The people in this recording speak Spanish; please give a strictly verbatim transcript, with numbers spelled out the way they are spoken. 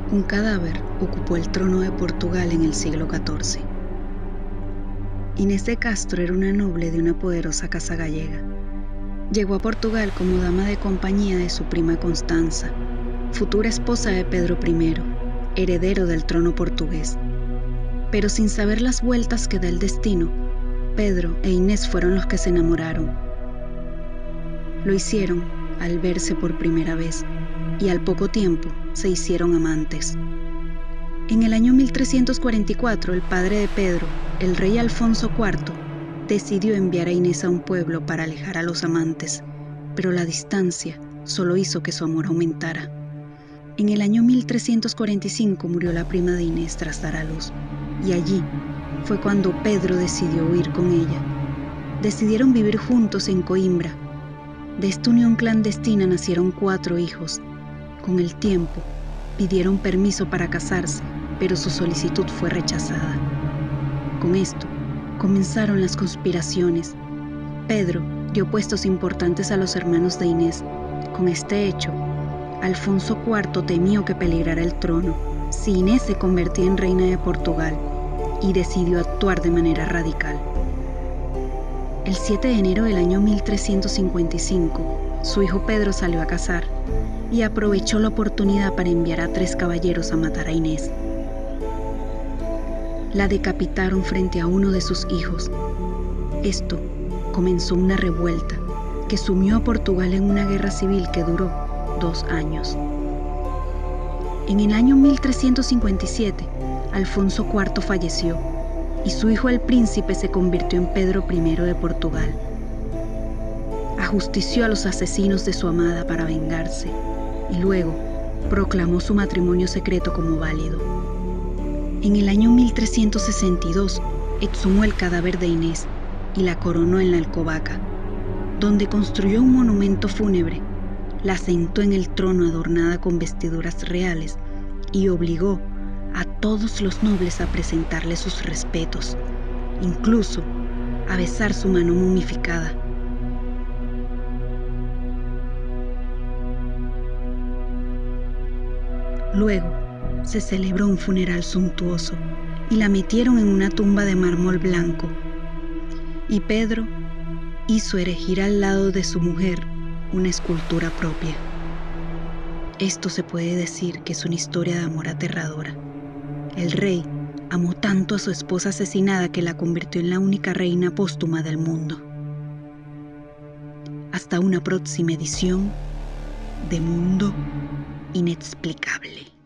Un cadáver ocupó el trono de Portugal en el siglo catorce. Inés de Castro era una noble de una poderosa casa gallega. Llegó a Portugal como dama de compañía de su prima Constanza, futura esposa de Pedro primero, heredero del trono portugués. Pero sin saber las vueltas que da el destino, Pedro e Inés fueron los que se enamoraron. Lo hicieron al verse por primera vez y al poco tiempo se hicieron amantes. En el año mil trescientos cuarenta y cuatro, el padre de Pedro, el rey Alfonso cuarto, decidió enviar a Inés a un pueblo para alejar a los amantes, pero la distancia solo hizo que su amor aumentara. En el año mil trescientos cuarenta y cinco murió la prima de Inés tras dar a luz, y allí fue cuando Pedro decidió huir con ella. Decidieron vivir juntos en Coimbra. De esta unión clandestina nacieron cuatro hijos. Con el tiempo, pidieron permiso para casarse, pero su solicitud fue rechazada. Con esto, comenzaron las conspiraciones. Pedro dio puestos importantes a los hermanos de Inés. Con este hecho, Alfonso cuarto temió que peligrara el trono si Inés se convertía en reina de Portugal y decidió actuar de manera radical. El siete de enero del año mil trescientos cincuenta y cinco, su hijo Pedro salió a cazar y aprovechó la oportunidad para enviar a tres caballeros a matar a Inés. La decapitaron frente a uno de sus hijos. Esto comenzó una revuelta que sumió a Portugal en una guerra civil que duró dos años. En el año mil trescientos cincuenta y siete, Alfonso cuarto falleció y su hijo el príncipe se convirtió en Pedro primero de Portugal. Ajustició a los asesinos de su amada para vengarse y luego proclamó su matrimonio secreto como válido. En el año mil trescientos sesenta y dos, exhumó el cadáver de Inés y la coronó en la Alcobaca, donde construyó un monumento fúnebre. La sentó en el trono adornada con vestiduras reales y obligó a todos los nobles a presentarle sus respetos, incluso a besar su mano momificada. Luego, se celebró un funeral suntuoso y la metieron en una tumba de mármol blanco. Y Pedro hizo erigir al lado de su mujer una escultura propia. Esto se puede decir que es una historia de amor aterradora. El rey amó tanto a su esposa asesinada que la convirtió en la única reina póstuma del mundo. Hasta una próxima edición de Mundo Inexplicable.